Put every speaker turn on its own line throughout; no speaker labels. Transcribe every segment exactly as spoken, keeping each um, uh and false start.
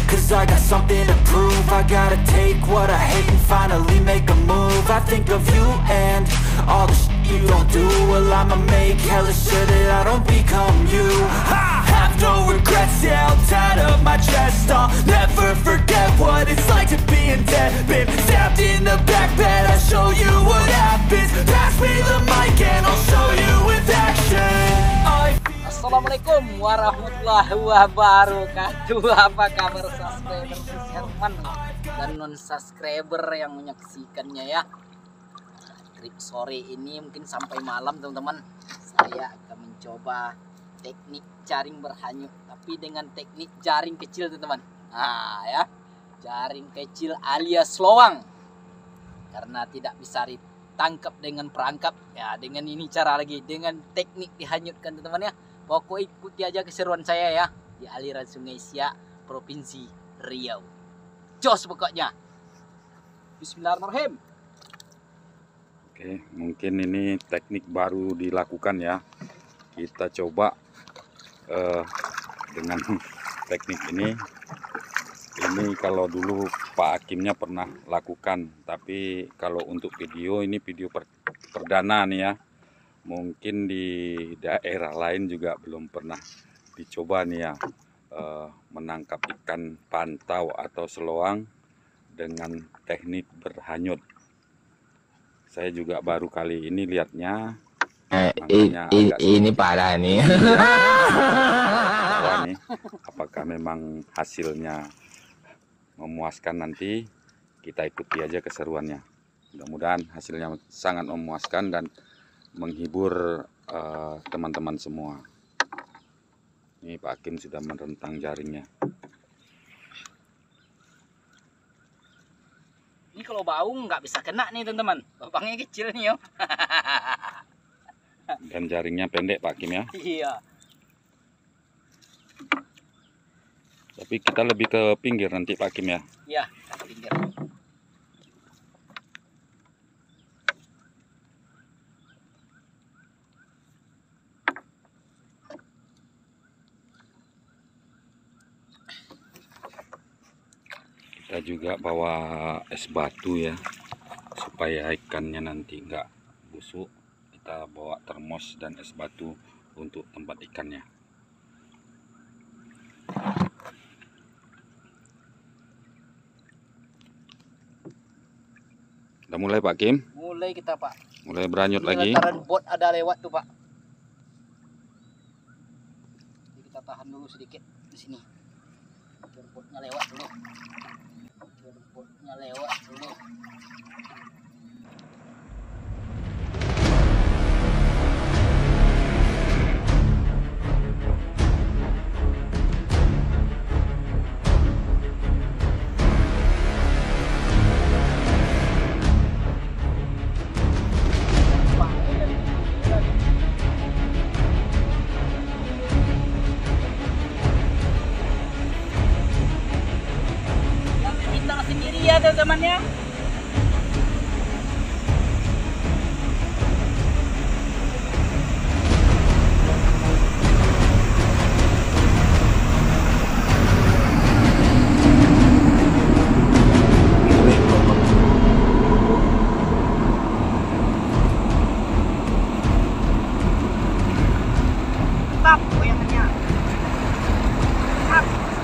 cause I got something to prove. I gotta take what I hate and finally make a move. I think of you and all the shit you don't do. Well, I'ma make hella sure that I don't become you. I have no regrets, yeah, I'll tie up my chest. I'll never forget what it's like to be in debt. Been stabbed in the back bed, I'll show you what happens. Pass me the mic and I'll show you with action. I
Assalamualaikum warahmatullahi wabarakatuh. Apa kabar subscriber Herman dan non subscriber yang menyaksikannya ya. Trip sore ini mungkin sampai malam teman-teman, saya akan mencoba teknik jaring berhanyut, tapi dengan teknik jaring kecil teman-teman. Nah ya, jaring kecil alias lowang, karena tidak bisa ditangkap dengan perangkap ya. Dengan ini cara lagi, dengan teknik dihanyutkan teman-teman ya. Pokoknya ikuti aja keseruan saya ya di aliran Sungai Siak, Provinsi Riau. Jos pokoknya. Bismillahirrahmanirrahim.
Oke, mungkin ini teknik baru dilakukan ya. Kita coba uh, dengan teknik ini. Ini kalau dulu Pak Hakimnya pernah lakukan, tapi kalau untuk video ini video per, perdana nih ya. Mungkin di daerah lain juga belum pernah dicoba nih ya, uh, menangkap ikan pantau atau seloang dengan teknik berhanyut. Saya juga baru kali ini lihatnya.
Eh, i, ini parah nih.
Wah, nih. Apakah memang hasilnya memuaskan, nanti kita ikuti aja keseruannya. Mudah-mudahan hasilnya sangat memuaskan dan menghibur teman-teman uh, semua. Ini Pak Hakim sudah merentang jaringnya.
Ini kalau bau nggak bisa kena nih teman-teman, lubangnya kecil nih yo.
Dan jaringnya pendek Pak Hakim ya.
Iya.
Tapi kita lebih ke pinggir nanti Pak Hakim ya.
Iya, ke pinggir.
Kita juga bawa es batu ya, supaya ikannya nanti enggak busuk. Kita bawa termos dan es batu untuk tempat ikannya. Udah mulai Pak Kim?
Mulai kita Pak.
Mulai berhanyut
Ini
lagi.
lantaran bot ada lewat tuh Pak. Jadi kita tahan dulu sedikit di sini. Biar botnya lewat dulu. Biar botnya lewat dulu. Teman-temannya tap goyangannya. Tap.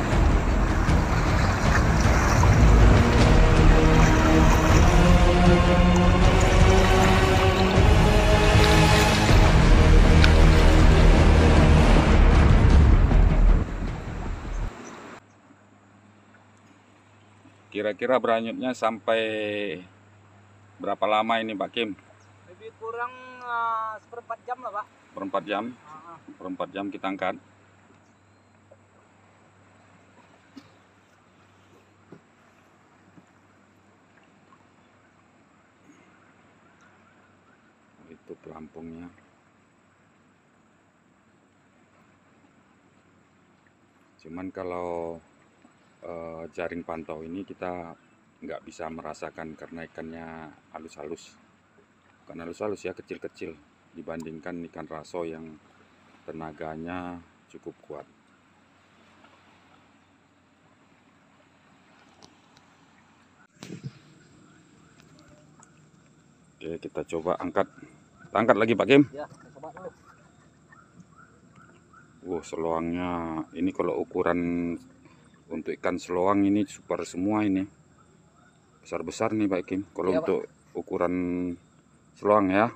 Kira-kira berhanyutnya sampai berapa lama ini Pak Kim?
Lebih kurang uh, seperempat jam lah Pak.
Seperempat jam?
Uh-huh.
Seperempat jam kita angkat. Itu pelampungnya. Cuman kalau uh, jaring pantau ini kita nggak bisa merasakan karena ikannya halus-halus. Bukan halus-halus ya, kecil-kecil dibandingkan ikan raso yang tenaganya cukup kuat. Oke, kita coba angkat. Kita angkat lagi Pak Kim.
Ya, kita coba dulu.
Wow, seloangnya ini kalau ukuran untuk ikan seloang ini super semua ini. Besar-besar nih Pak Kim. Kalau
Iya,
untuk Pak. Ukuran seloang ya.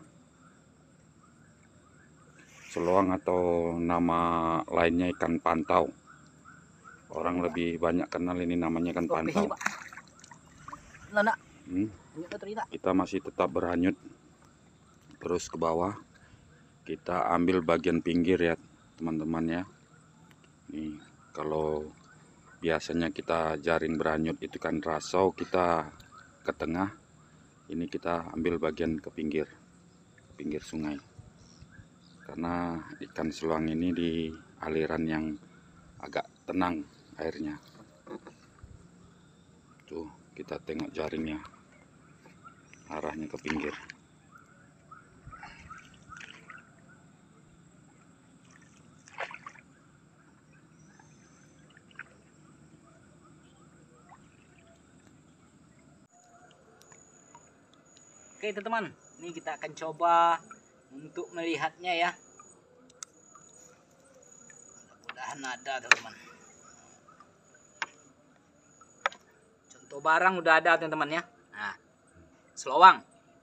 Seloang atau nama lainnya ikan pantau. Orang ya. Lebih banyak kenal ini namanya ikan pantau.
Nah, nah.
Hmm. Kita masih tetap berhanyut terus ke bawah. Kita ambil bagian pinggir ya teman-teman ya. Nih, kalau biasanya kita jaring berhanyut itu kan rasau, kita ke tengah. Ini kita ambil bagian ke pinggir, ke pinggir sungai. Karena ikan seloang ini di aliran yang agak tenang airnya. Tuh, kita tengok jaringnya. Arahnya ke pinggir.
Oke teman-teman, ini kita akan coba untuk melihatnya ya. Mudah-mudahan ada teman-teman. Contoh barang udah ada teman-teman ya. Nah, seloang.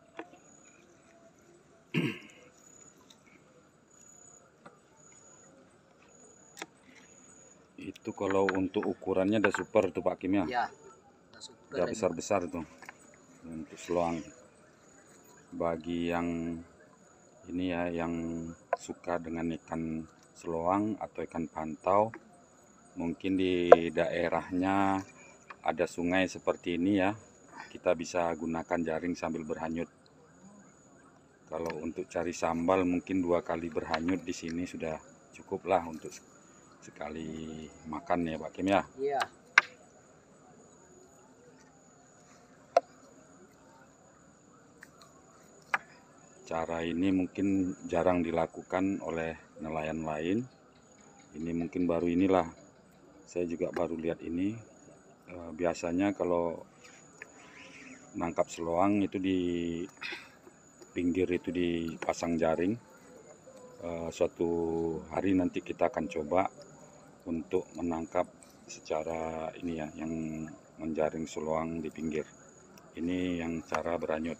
Itu kalau untuk ukurannya udah super tuh Pak Kim ya.
Ya, udah super.
Udah besar-besar tuh untuk seloang. Bagi yang ini ya, yang suka dengan ikan seloang atau ikan pantau, mungkin di daerahnya ada sungai seperti ini ya, kita bisa gunakan jaring sambil berhanyut. Kalau untuk cari sambal mungkin dua kali berhanyut di sini sudah cukup lah untuk sekali makan ya Pak Kim ya.
Iya.
Cara ini mungkin jarang dilakukan oleh nelayan lain. Ini mungkin baru inilah. Saya juga baru lihat ini. E, biasanya kalau nangkap seloang itu di pinggir itu dipasang jaring. E, suatu hari nanti kita akan coba untuk menangkap secara ini ya, yang menjaring seloang di pinggir. Ini yang cara berhanyut.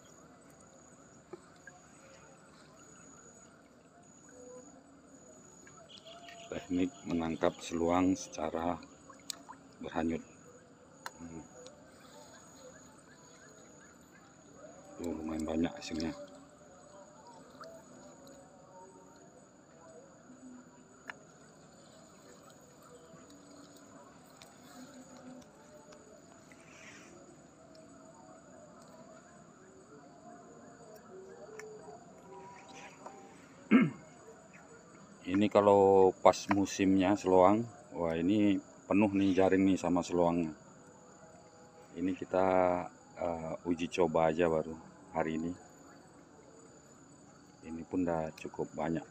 Teknik menangkap seluang secara berhanyut. Hmm. Tuh, lumayan banyak hasilnya. Ini kalau pas musimnya seloang, wah ini penuh nih jaring nih sama seloangnya. Ini kita uh, uji coba aja baru hari ini. Ini pun udah cukup banyak.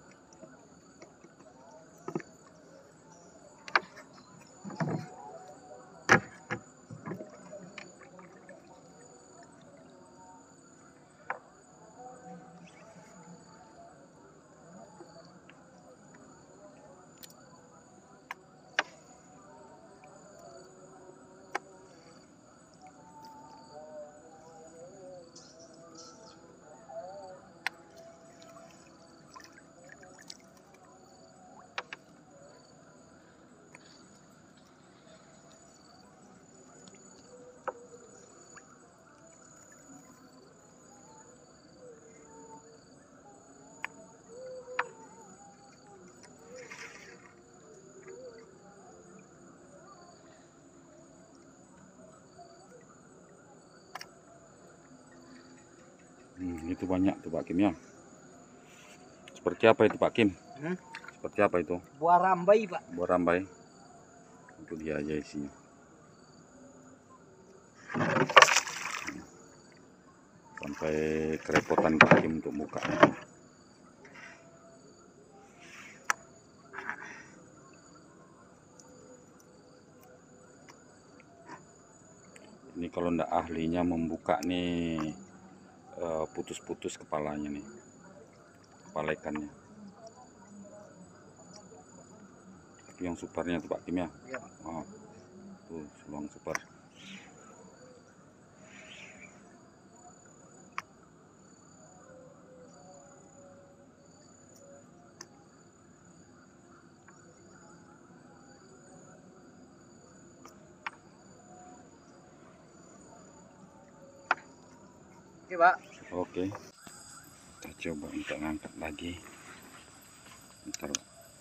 Hmm, itu banyak tuh Pak Kim ya. Seperti apa itu Pak Kim?
Hmm?
Seperti apa itu?
Buah rambai Pak.
Buah rambai. Itu dia aja isinya. Sampai kerepotan Pak Kim untuk bukanya. Ini kalau ndak ahlinya membuka nih uh, putus-putus kepalanya nih, kepala ikannya. Tapi yang supernya tuh Pak Kim ya.
Ya.
Oh, tuh seluang super.
Oke Pak.
Oke, kita coba untuk ngangkat lagi. Ntar.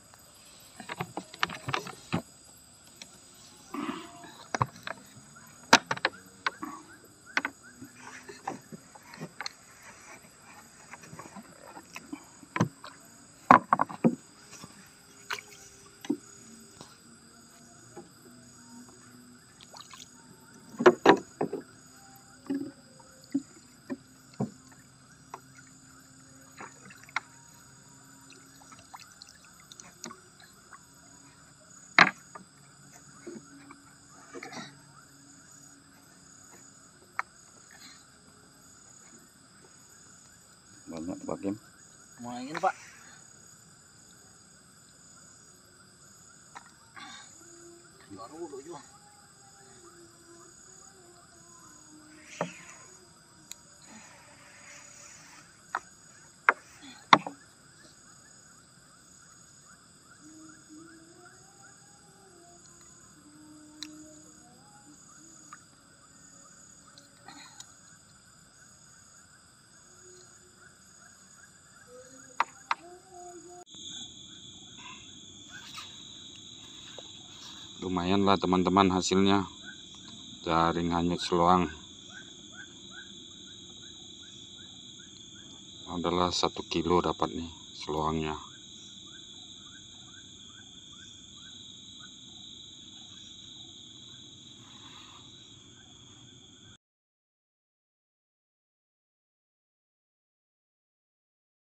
Banyak Pak Kim.
Lumayan Pak. Baru dulu.
Lumayan lah teman-teman hasilnya, jaring hanyut seluang adalah satu kilo dapat nih seluangnya.